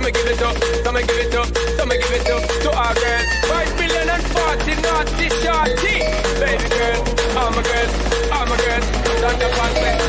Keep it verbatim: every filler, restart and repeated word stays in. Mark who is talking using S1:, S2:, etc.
S1: me give it up, so me give it up, so me give it up to our girls. Five million and forty naughty shorty. Baby girl, all my girls, all my girls, stand up and say